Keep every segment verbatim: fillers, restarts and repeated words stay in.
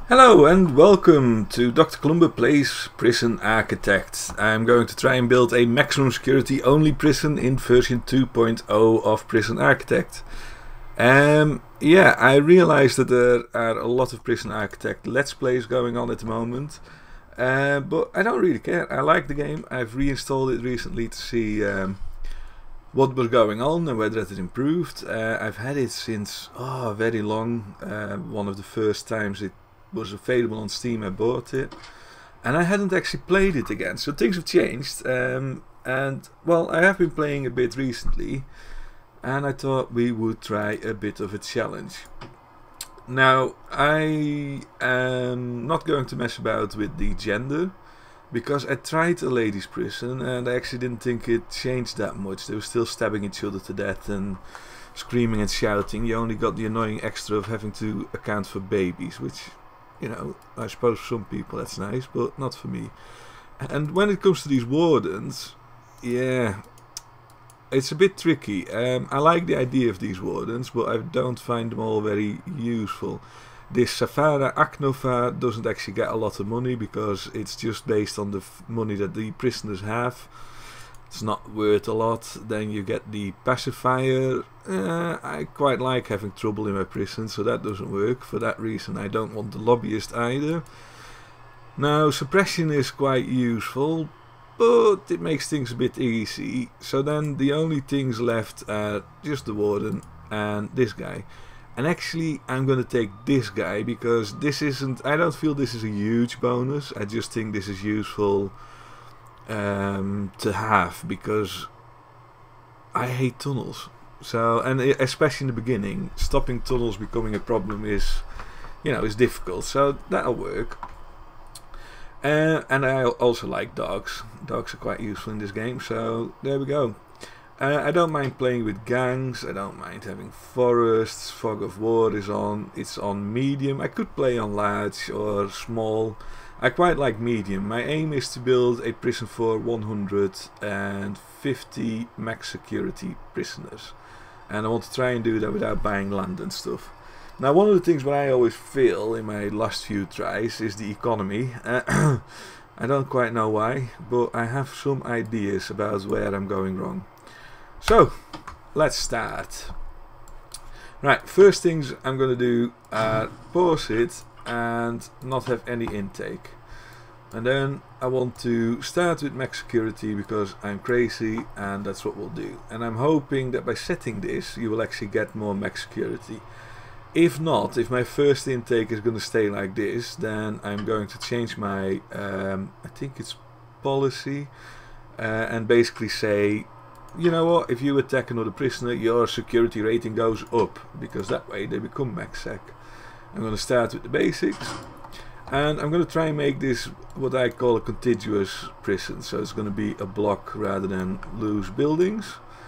Hello and welcome to Doctor Columba Plays Prison Architect. I'm going to try and build a maximum security only prison in version two point oh of Prison Architect. Um, yeah, I realize that there are a lot of Prison Architect Let's Plays going on at the moment. Uh, but I don't really care. I like the game. I've reinstalled it recently to see um, what was going on and whether it had improved. Uh, I've had it since oh, very long. Uh, one of the first times it was available on Steam, I bought it, and I hadn't actually played it again, so things have changed. Um, and well, I have been playing a bit recently, and I thought we would try a bit of a challenge. Now, I am not going to mess about with the gender, because I tried a ladies' prison and I actually didn't think it changed that much. They were still stabbing each other to death and screaming and shouting. You only got the annoying extra of having to account for babies, which, you know, I suppose for some people that's nice, but not for me. And when it comes to these wardens, yeah, it's a bit tricky. Um, I like the idea of these wardens, but I don't find them all very useful. This Safara Aknova doesn't actually get a lot of money because it's just based on the f money that the prisoners have. It's not worth a lot. Then you get the pacifier. Uh, I quite like having trouble in my prison, so that doesn't work. For that reason, I don't want the lobbyist either. Now, suppression is quite useful, but it makes things a bit easy. So then the only things left are just the warden and this guy. And actually, I'm going to take this guy because this isn't. I don't feel this is a huge bonus. I just think this is useful Um, to have, because I hate tunnels. So, and especially in the beginning, stopping tunnels becoming a problem is, you know, is difficult. So that'll work. Uh, and I also like dogs. Dogs are quite useful in this game. So there we go. Uh, I don't mind playing with gangs. I don't mind having forests. Fog of War is on. It's on medium. I could play on large or small. I quite like medium. My aim is to build a prison for one hundred fifty max security prisoners, and I want to try and do that without buying land and stuff. Now, one of the things that I always fail in my last few tries is the economy. Uh, I don't quite know why, but I have some ideas about where I'm going wrong. So, let's start. Right, first things I'm going to do are pause it and not have any intake, and then I want to start with max security because I'm crazy, and that's what we'll do. And I'm hoping that by setting this you will actually get more max security. If not, if my first intake is going to stay like this, then I'm going to change my um, I think it's policy, uh, and basically say, you know what, if you attack another prisoner, your security rating goes up, because that way they become MaxSec. I'm going to start with the basics, and I'm going to try and make this what I call a contiguous prison. So it's going to be a block rather than loose buildings.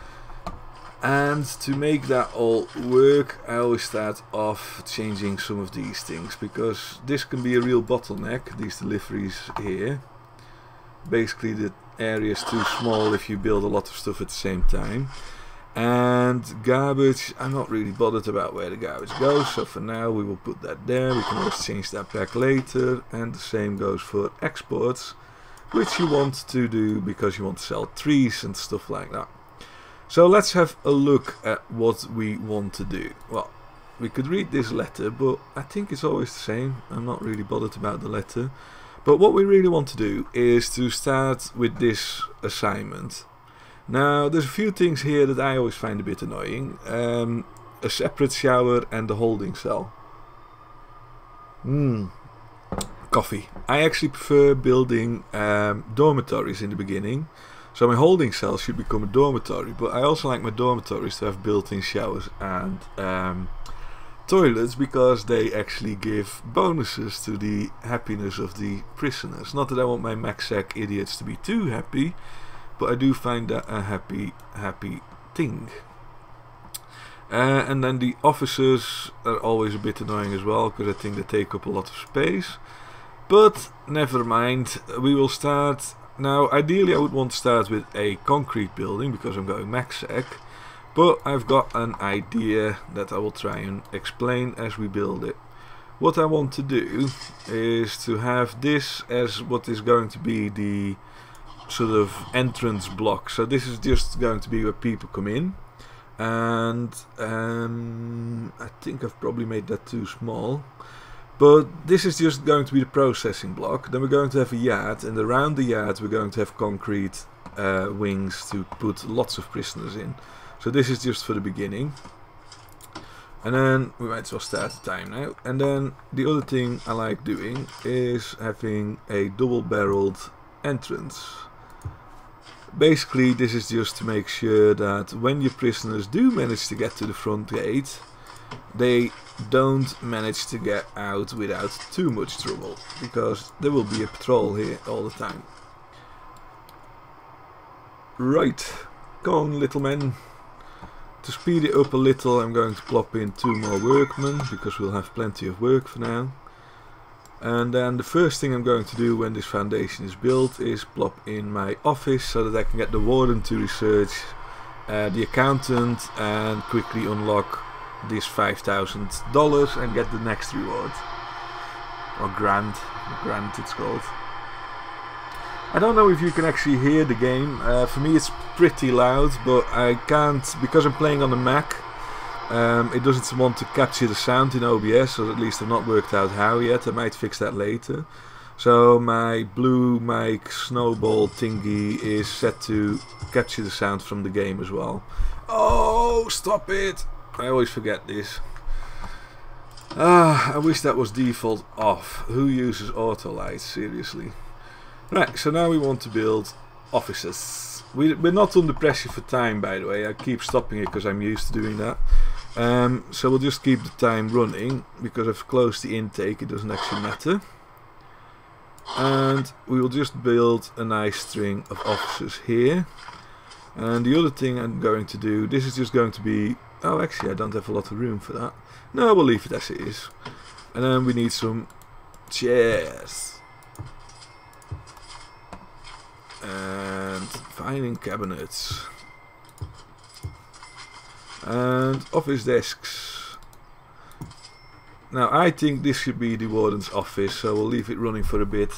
And to make that all work, I always start off changing some of these things, because this can be a real bottleneck, these deliveries here. Basically the area is too small if you build a lot of stuff at the same time. And garbage, I'm not really bothered about where the garbage goes, so for now we will put that there. We can always change that back later, and the same goes for exports, which you want to do because you want to sell trees and stuff like that. So let's have a look at what we want to do. Well, we could read this letter, but I think it's always the same. I'm not really bothered about the letter. But what we really want to do is to start with this assignment. Now, there's a few things here that I always find a bit annoying. Um, a separate shower and the holding cell. Mmm. Coffee. I actually prefer building um, dormitories in the beginning. So my holding cell should become a dormitory. But I also like my dormitories to have built-in showers and um, toilets, because they actually give bonuses to the happiness of the prisoners. Not that I want my MaxSec idiots to be too happy, but I do find that a happy, happy thing. Uh, and then the officers are always a bit annoying as well, because I think they take up a lot of space. But never mind, we will start. Now, ideally I would want to start with a concrete building, because I'm going MaxSec. But I've got an idea that I will try and explain as we build it. what I want to do is to have this as what is going to be the sort of entrance block. So this is just going to be where people come in, and um, I think I've probably made that too small, but this is just going to be the processing block. Then we're going to have a yard, and around the yard we're going to have concrete uh, wings to put lots of prisoners in. So this is just for the beginning. And then we might as well start the time now. And then the other thing I like doing is having a double-barreled entrance. Basically, this is just to make sure that when your prisoners do manage to get to the front gate, they don't manage to get out without too much trouble, because there will be a patrol here all the time. Right, come on, little men. To speed it up a little, I'm going to plop in two more workmen, because we'll have plenty of work for now. And then the first thing I'm going to do when this foundation is built is plop in my office, so that I can get the warden to research uh, the accountant and quickly unlock this five thousand dollars and get the next reward. Or grant, grant it's called. I don't know if you can actually hear the game. Uh, for me it's pretty loud, but I can't, because I'm playing on the Mac, um, it doesn't want to capture the sound in O B S, or at least I've not worked out how yet. I might fix that later. So my blue mic snowball thingy is set to capture the sound from the game as well. Oh, stop it! I always forget this. Ah, I wish that was default off. Who uses auto lights, seriously? Right, so now we want to build offices. We, we're not under pressure for time, by the way. I keep stopping it because I'm used to doing that. Um, so we'll just keep the time running, because I've closed the intake, it doesn't actually matter. And we will just build a nice string of offices here. And the other thing I'm going to do, this is just going to be... Oh, actually I don't have a lot of room for that. No, we'll leave it as it is. And then we need some chairs. And filing cabinets. And office desks. Now I think this should be the warden's office, so we'll leave it running for a bit.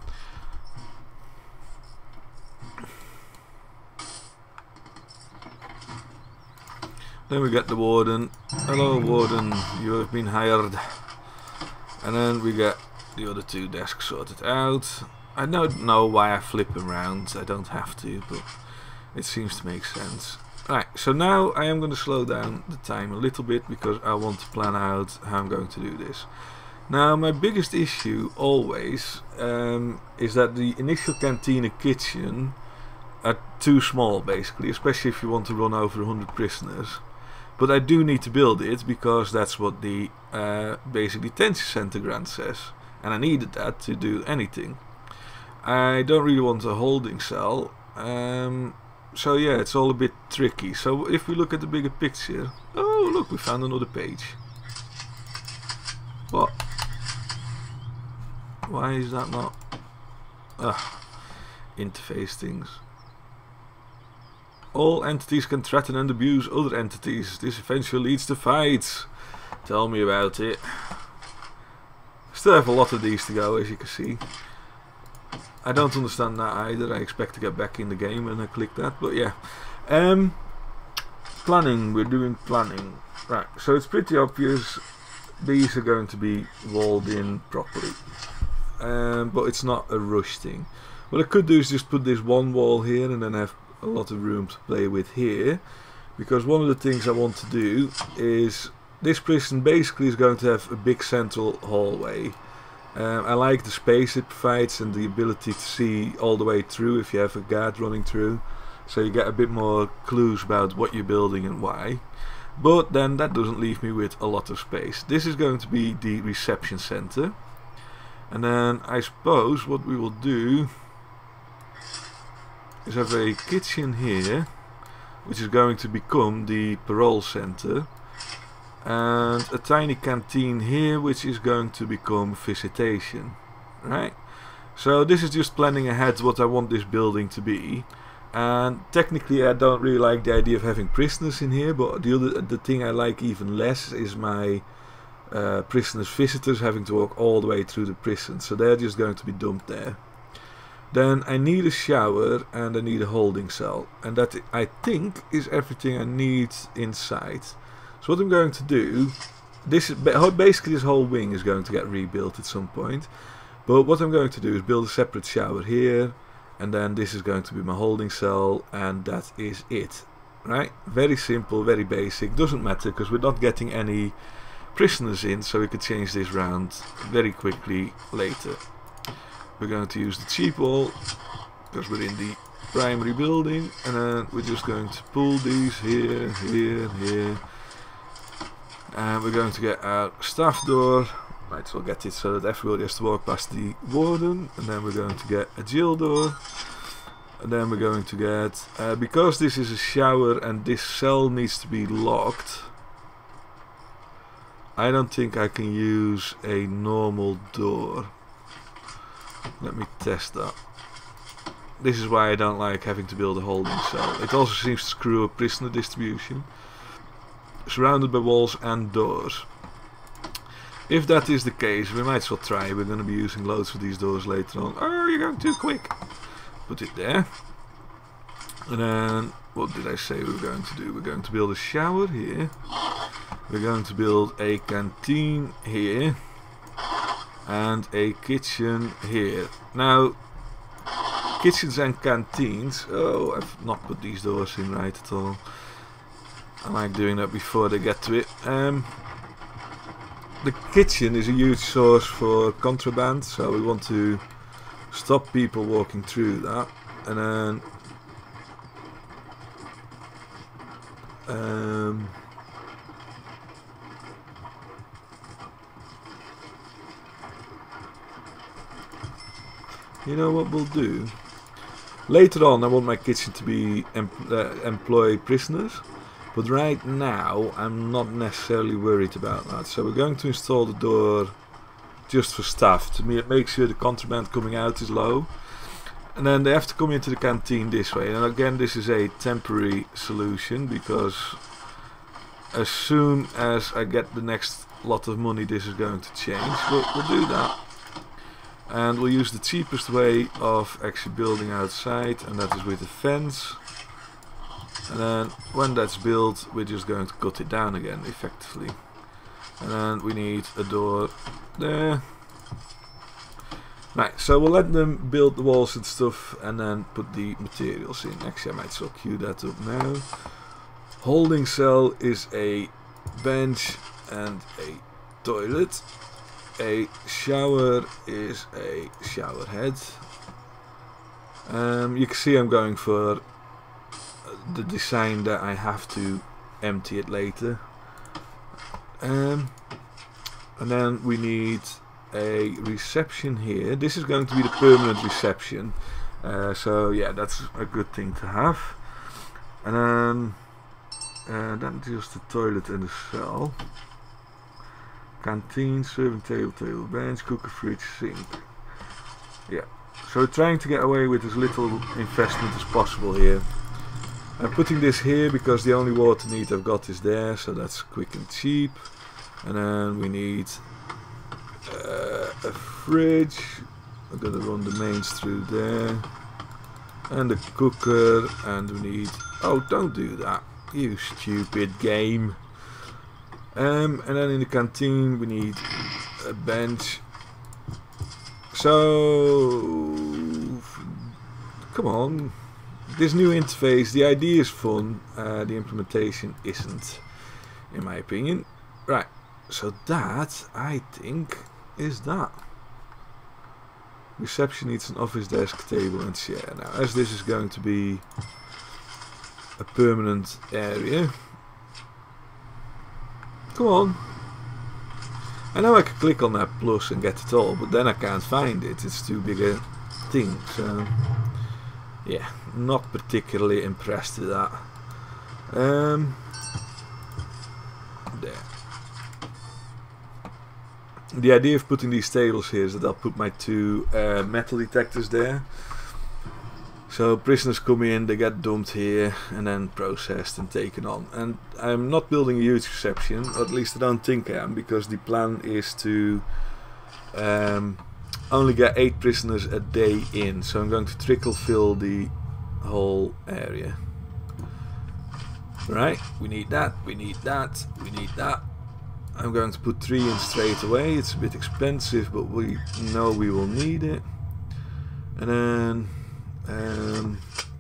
Then we get the warden. Hello warden, you have been hired. And then we get the other two desks sorted out. I don't know why I flip them around, I don't have to, but it seems to make sense. Right, so now I am going to slow down the time a little bit, because I want to plan out how I'm going to do this. Now my biggest issue always um, is that the initial cantina kitchen are too small, basically, especially if you want to run over one hundred prisoners. But I do need to build it, because that's what the uh, basic detention center grant says, and I needed that to do anything. I don't really want a holding cell, um, so yeah, it's all a bit tricky. So if we look at the bigger picture, oh look, we found another page. What? Why is that not? Ugh, interface things. All entities can threaten and abuse other entities. This eventually leads to fights. Tell me about it. Still have a lot of these to go, as you can see. I don't understand that either. I expect to get back in the game when I click that, but yeah. Um, planning, we're doing planning. Right, so it's pretty obvious these are going to be walled in properly. Um, but it's not a rush thing. What I could do is just put this one wall here and then have a lot of room to play with here. Because one of the things I want to do is, this prison basically is going to have a big central hallway. Um, I like the space it provides and the ability to see all the way through if you have a guard running through, so you get a bit more clues about what you're building and why. But then that doesn't leave me with a lot of space. This is going to be the reception center, and then I suppose what we will do is have a kitchen here, which is going to become the parole center, and a tiny canteen here, which is going to become visitation. Right, so this is just planning ahead what I want this building to be. And technically I don't really like the idea of having prisoners in here, but the other the thing I like even less is my uh, prisoners visitors having to walk all the way through the prison, so they're just going to be dumped there. Then I need a shower and I need a holding cell, and that I think is everything I need inside. So what I'm going to do, this is basically this whole wing is going to get rebuilt at some point, but what I'm going to do is build a separate shower here, and then this is going to be my holding cell, and that is it. Right? Very simple, very basic. Doesn't matter because we're not getting any prisoners in, so we could change this round very quickly later. We're going to use the cheap wall because we're in the primary building, and then we're just going to pull these here, here, here, and we're going to get our staff door. Might as well get it so that everybody has to walk past the warden, and then we're going to get a jail door. And then we're going to get, uh, because this is a shower and this cell needs to be locked, I don't think I can use a normal door. Let me test that. This is why I don't like having to build a holding cell. It also seems to screw up prisoner distribution. Surrounded by walls and doors. If that is the case, we might as well try. We're going to be using loads of these doors later on. Oh, you're going too quick. Put it there. And then, what did I say we were going to do? We're going to build a shower here. We're going to build a canteen here. And a kitchen here. Now, kitchens and canteens. Oh, I've not put these doors in right at all. I like doing that before they get to it. Um, the kitchen is a huge source for contraband, so we want to stop people walking through that, and then um, you know what we'll do? Later on I want my kitchen to be em uh, employ prisoners, but right now I'm not necessarily worried about that, so we're going to install the door just for staff to make sure the contraband coming out is low, and then they have to come into the canteen this way. And again, this is a temporary solution because as soon as I get the next lot of money this is going to change, but we'll do that, and we'll use the cheapest way of actually building outside, and that is with a fence. And then when that's built we're just going to cut it down again effectively, and then we need a door there. Right, so we'll let them build the walls and stuff and then put the materials in. Actually I might as well queue that up now. Holding cell is a bench and a toilet. A shower is a shower head. Um, you can see I'm going for the design that I have to empty it later. Um, and then we need a reception here. This is going to be the permanent reception, uh, so yeah, that's a good thing to have. And then uh, that's just the toilet and the cell. Canteen, serving table, table, bench, cooker, fridge, sink. Yeah, so we're trying to get away with as little investment as possible here. I'm putting this here because the only water need I've got is there, so that's quick and cheap. And then we need uh, a fridge. I'm gonna run the mains through there, and a cooker, and we need, oh, don't do that, you stupid game. Um, and then in the canteen we need a bench. So come on, this new interface, the idea is fun, uh, the implementation isn't, in my opinion. Right, so that, I think, is that. Reception needs an office desk, table and chair. Now, as this is going to be a permanent area, come on. I know I could click on that plus and get it all, but then I can't find it. It's too big a thing, so yeah, not particularly impressed with that. Um, there. The idea of putting these tables here is that I'll put my two uh, metal detectors there. So prisoners come in, they get dumped here and then processed and taken on. And I'm not building a huge reception, or at least I don't think I am, because the plan is to um, only get eight prisoners a day in. So I'm going to trickle fill the whole area. Right, we need that, we need that, we need that. I'm going to put three in straight away. It's a bit expensive, but we know we will need it. And then Um,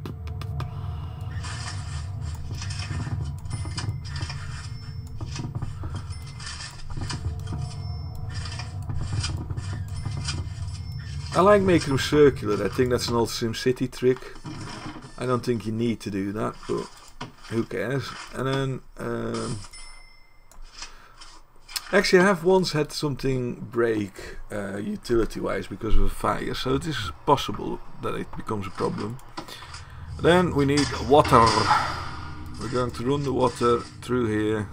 I like making them circular. I think that's an old SimCity trick. I don't think you need to do that, but who cares? And then um, actually I have once had something break uh, utility wise because of a fire, so it is possible that it becomes a problem. Then we need water. We're going to run the water through here.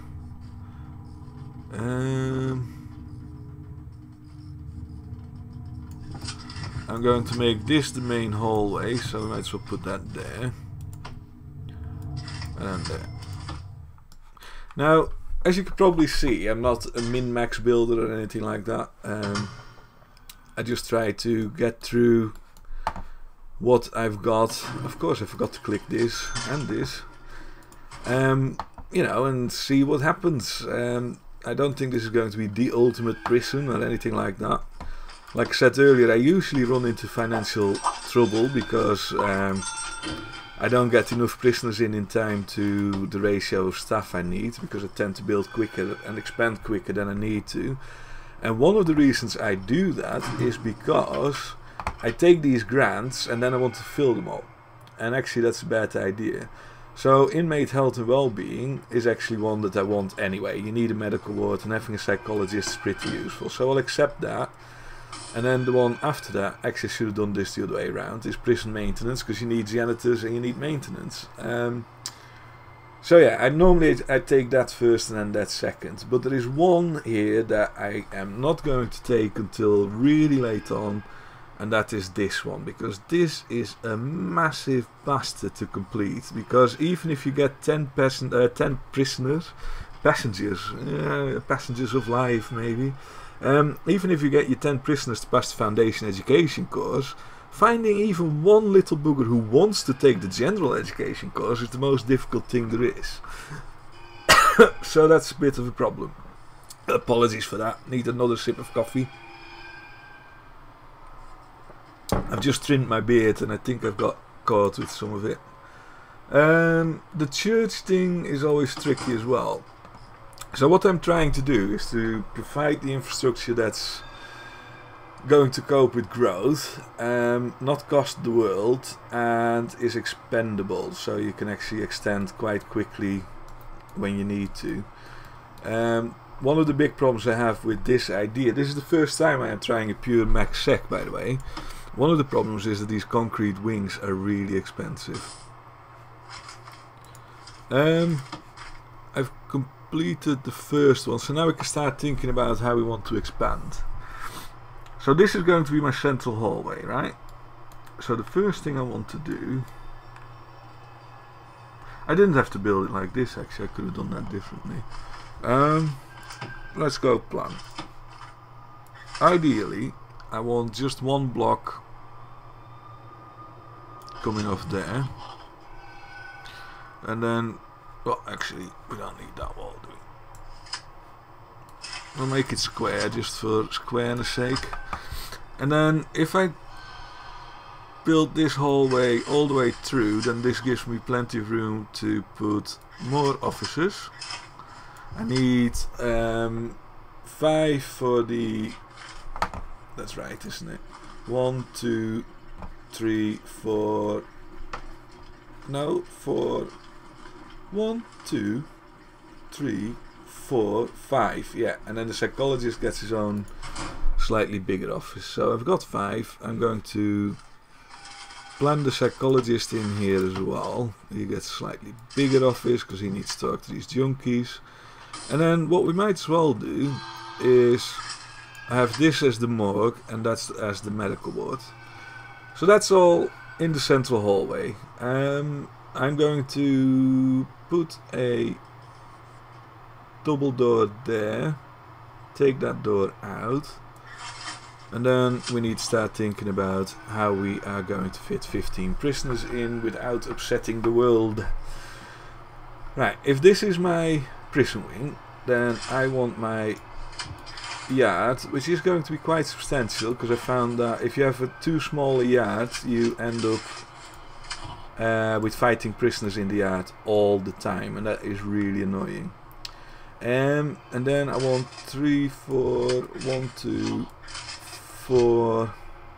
Um, I'm going to make this the main hallway, so I might as well put that there. And there. Now, as you can probably see, I'm not a min-max builder or anything like that. Um, I just try to get through what I've got. Of course I forgot to click this and this. Um, you know, and see what happens. Um, I don't think this is going to be the ultimate prison or anything like that. Like I said earlier, I usually run into financial trouble because um, I don't get enough prisoners in in time to the ratio of staff I need, because I tend to build quicker and expand quicker than I need to. And one of the reasons I do that is because I take these grants and then I want to fill them all. And actually that's a bad idea. So inmate health and well-being is actually one that I want anyway. You need a medical ward, and having a psychologist is pretty useful. So I'll accept that. And then the one after that, actually I should have done this the other way around, is prison maintenance, because you need janitors and you need maintenance. Um, so yeah, I normally I take that first and then that second. But there is one here that I am not going to take until really late on, and that is this one, because this is a massive bastard to complete. Because even if you get ten, passen uh, ten prisoners, passengers, uh, passengers of life maybe, Um, even if you get your ten prisoners to pass the foundation education course, finding even one little booger who wants to take the general education course is the most difficult thing there is. So that's a bit of a problem. Apologies for that. Need another sip of coffee. I've just trimmed my beard and I think I've got caught with some of it. Um, the church thing is always tricky as well. So what I'm trying to do is to provide the infrastructure that's going to cope with growth, um, not cost the world, and is expendable, so you can actually extend quite quickly when you need to. Um, one of the big problems I have with this idea, this is the first time I am trying a pure MaxSec, by the way. One of the problems is that these concrete wings are really expensive. Um, I've completed the first one, so now we can start thinking about how we want to expand. So this is going to be my central hallway, right? So the first thing I want to do, I didn't have to build it like this, actually I could have done that differently. Um, let's go plan. Ideally I want just one block coming off there, and then, well, actually we don't need that wall, do we? We'll make it square just for squareness sake. And then if I build this hallway all the way through, then this gives me plenty of room to put more officers. I need um, five for the, that's right, isn't it? One, two, three, four, no, four, one, two, three, four, five, yeah, and then the psychologist gets his own slightly bigger office. So I've got five. I'm going to plan the psychologist in here as well. He gets a slightly bigger office because he needs to talk to these junkies. And then what we might as well do is have this as the morgue and that's as the medical ward. So that's all in the central hallway. Um, I'm going to put a double door there, take that door out, and then we need to start thinking about how we are going to fit fifteen prisoners in without upsetting the world. Right, if this is my prison wing, then I want my yard, which is going to be quite substantial, because I found that if you have a too small a yard, you end up uh, with fighting prisoners in the yard all the time, and that is really annoying. Um, and then I want three, four, one, two, four.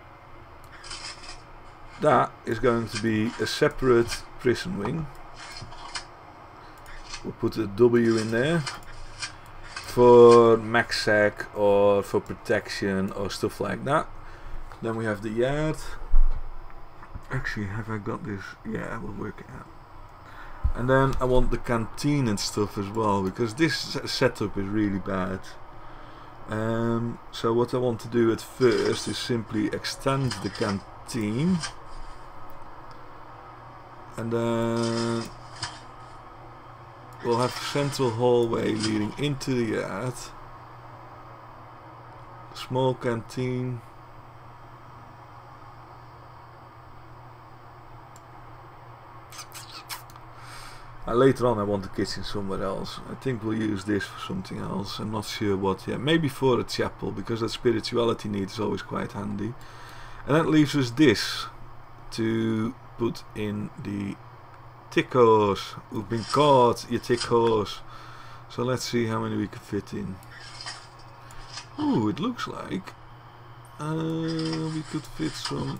That is going to be a separate prison wing. We'll put a W in there for MaxSec or for protection or stuff like that. Then we have the yard. Actually, have I got this? Yeah, we'll work it out. And then I want the canteen and stuff as well, because this setup is really bad. Um, so what I want to do at first is simply extend the canteen, and then we'll have a central hallway leading into the yard, small canteen, and later on I want the kitchen somewhere else. I think we'll use this for something else. I'm not sure what yet. Maybe for a chapel, because that spirituality need is always quite handy. And that leaves us this to put in the tick horse. We've been caught, you tick horse. So let's see how many we can fit in. Ooh, it looks like uh, we could fit some.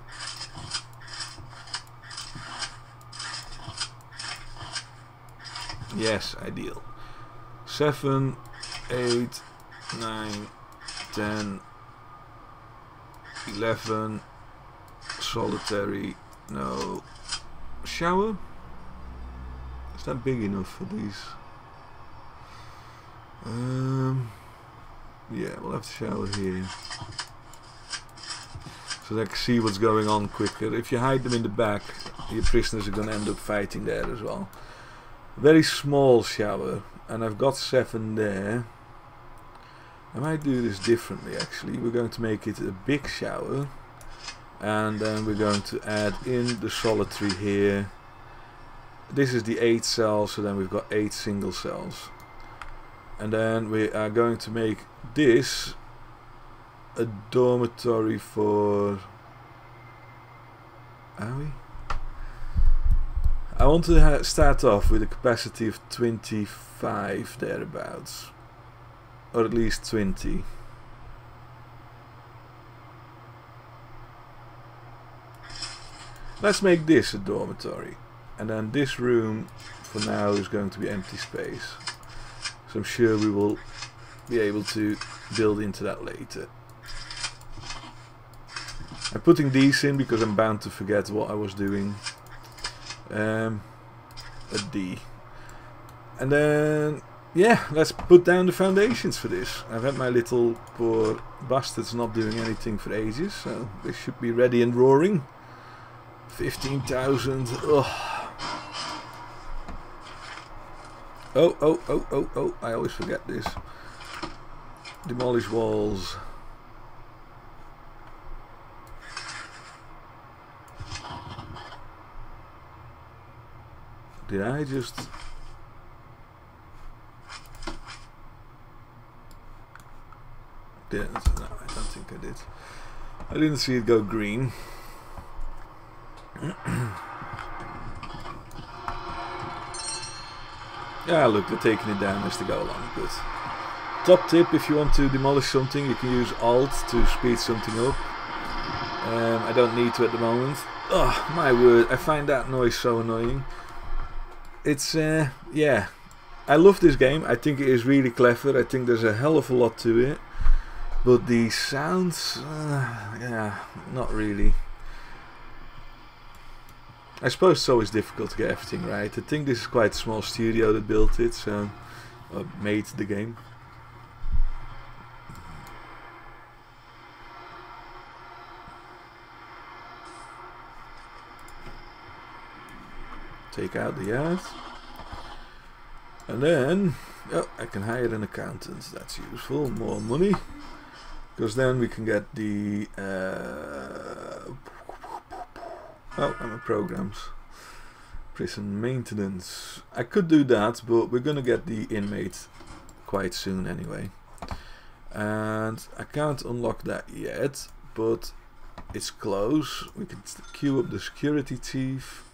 Yes, ideal. Seven, eight, nine, ten, eleven. Solitary. No. Shower? Is that big enough for these? Um. Yeah, we'll have to shower here, so they can see what's going on quicker. If you hide them in the back, your prisoners are going to end up fighting there as well. Very small shower, and I've got seven there. I might do this differently actually. We're going to make it a big shower, and then we're going to add in the solitary here. This is the eight cells, so then we've got eight single cells. And then we are going to make this a dormitory for... Are we? I want to ha start off with a capacity of twenty-five thereabouts, or at least twenty. Let's make this a dormitory, and then this room for now is going to be empty space. So I'm sure we will be able to build into that later. I'm putting these in because I'm bound to forget what I was doing. Um, a D. And then, yeah, let's put down the foundations for this. I've had my little poor bastards not doing anything for ages, so this should be ready and roaring. fifteen thousand. Oh, oh, oh, oh, oh, oh, I always forget this. Demolish walls. Did I just... Didn't. No, I don't think I did. I didn't see it go green. Yeah, look, they're taking it down as they go along. Good. Top tip, if you want to demolish something, you can use Alt to speed something up. Um, I don't need to at the moment. Oh, my word, I find that noise so annoying. It's, uh, yeah, I love this game. I think it is really clever. I think there's a hell of a lot to it. But the sounds, uh, yeah, not really. I suppose it's always difficult to get everything right. I think this is quite a small studio that built it, so, or made the game. take out the yard. And then, oh, I can hire an accountant. That's useful. More money. Because then we can get the... Uh, oh, and my programs. Prison maintenance. I could do that, but we're going to get the inmate quite soon anyway. And I can't unlock that yet, but it's close. We can queue up the security chief.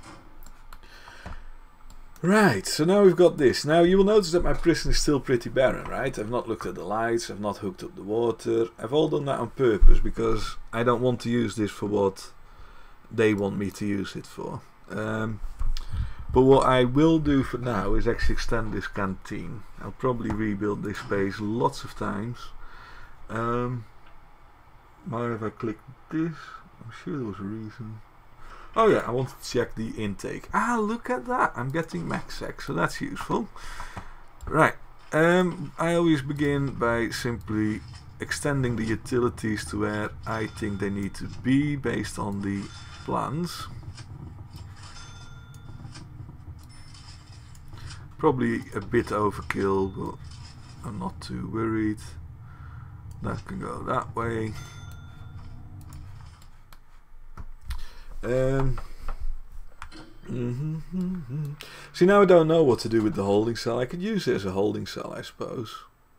Right, so now we've got this. Now you will notice that my prison is still pretty barren, right? I've not looked at the lights, I've not hooked up the water. I've all done that on purpose because I don't want to use this for what they want me to use it for. Um, but what I will do for now is actually extend this canteen. I'll probably rebuild this space lots of times. Um, why have I clicked this? I'm sure there was a reason. Oh yeah, I wanted to check the intake. Ah, look at that! I'm getting MaxSec, so that's useful. Right, um, I always begin by simply extending the utilities to where I think they need to be based on the plans. Probably a bit overkill, but I'm not too worried. That can go that way. Um, mm-hmm, mm-hmm. See, now I don't know what to do with the holding cell. I could use it as a holding cell, I suppose.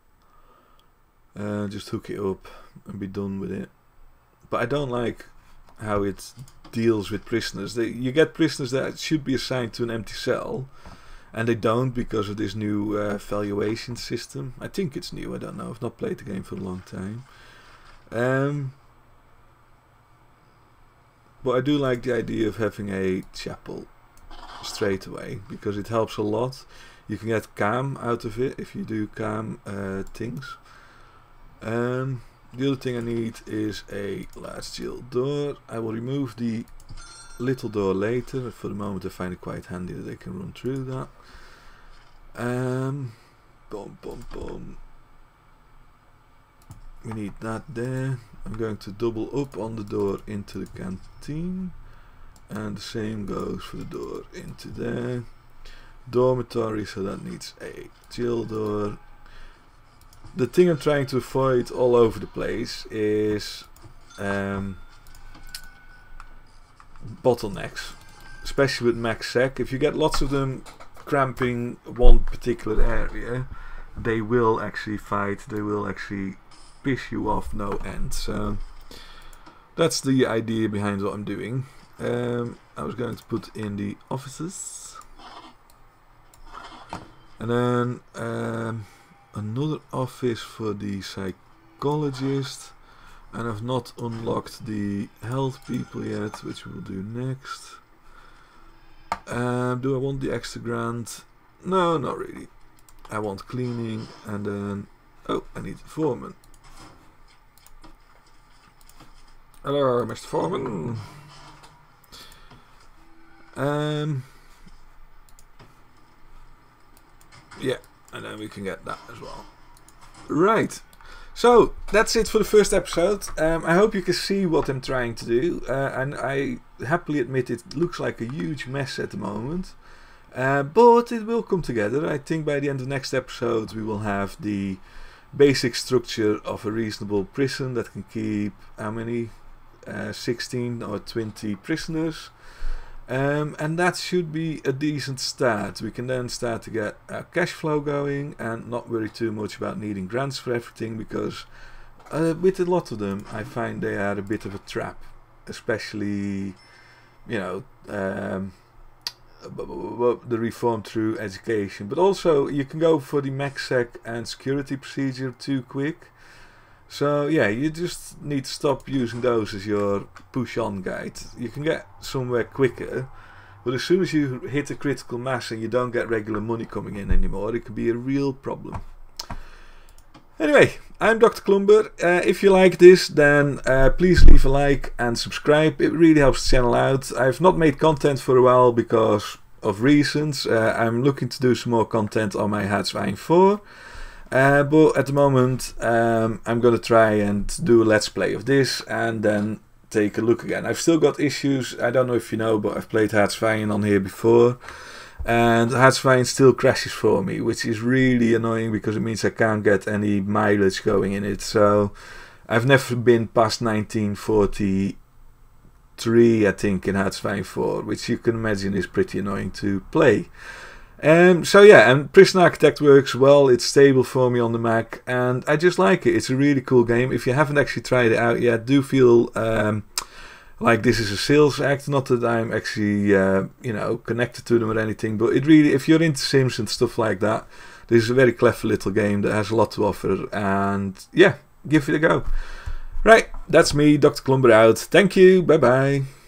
Uh, just hook it up and be done with it. But I don't like how it deals with prisoners. They, you get prisoners that should be assigned to an empty cell, and they don't because of this new uh, valuation system. I think it's new, I don't know. I've not played the game for a long time. Um... But I do like the idea of having a chapel straight away because it helps a lot. You can get cam out of it if you do cam uh, things. Um, the other thing I need is a large steel door. I will remove the little door later. For the moment I find it quite handy that I can run through that. Um, boom, boom, boom. We need that there. I'm going to double up on the door into the canteen, and the same goes for the door into there. Dormitory, so that needs a chill door. The thing I'm trying to avoid all over the place is um, bottlenecks, especially with MaxSec. If you get lots of them cramping one particular area, they will actually fight, they will actually piss you off no end. So that's the idea behind what I'm doing. um, I was going to put in the offices, and then um, another office for the psychologist, and I've not unlocked the health people yet, which we'll do next. Um, do I want the extra grant? No, not really. I want cleaning, and then oh, I need the foreman. Hello, Mister Foreman. Um, yeah, and then we can get that as well. Right. So that's it for the first episode. Um, I hope you can see what I'm trying to do, uh, and I happily admit it looks like a huge mess at the moment. Uh, but it will come together. I think by the end of the next episode we will have the basic structure of a reasonable prison that can keep how many? Uh, sixteen or twenty prisoners, um, and that should be a decent start. We can then start to get our cash flow going and not worry too much about needing grants for everything, because uh, with a lot of them I find they are a bit of a trap, especially, you know, um, the reform through education. But also you can go for the MaxSec and security procedure too quick. So yeah, you just need to stop using those as your push-on guide. You can get somewhere quicker, but as soon as you hit a critical mass and you don't get regular money coming in anymore, it can be a real problem. Anyway, I'm Doctor Klumber. Uh, if you like this, then uh, please leave a like and subscribe. It really helps the channel out. I've not made content for a while because of reasons. Uh, I'm looking to do some more content on my Haatswijn four. Uh, but at the moment um, I'm going to try and do a let's play of this and then take a look again. I've still got issues. I don't know if you know, but I've played Hardsvijn on here before, and Hardsvijn still crashes for me, which is really annoying because it means I can't get any mileage going in it. So I've never been past nineteen forty-three, I think, in Hardsvijn four, which you can imagine is pretty annoying to play. Um, so yeah, and Prison Architect works well. It's stable for me on the Mac, and I just like it. It's a really cool game. If you haven't actually tried it out yet, do feel um, like this is a sales act. Not that I'm actually uh, you know, connected to them or anything, but it really, if you're into Sims and stuff like that, this is a very clever little game that has a lot to offer. And yeah, give it a go. Right, that's me, Doctor Klumber out. Thank you. Bye bye.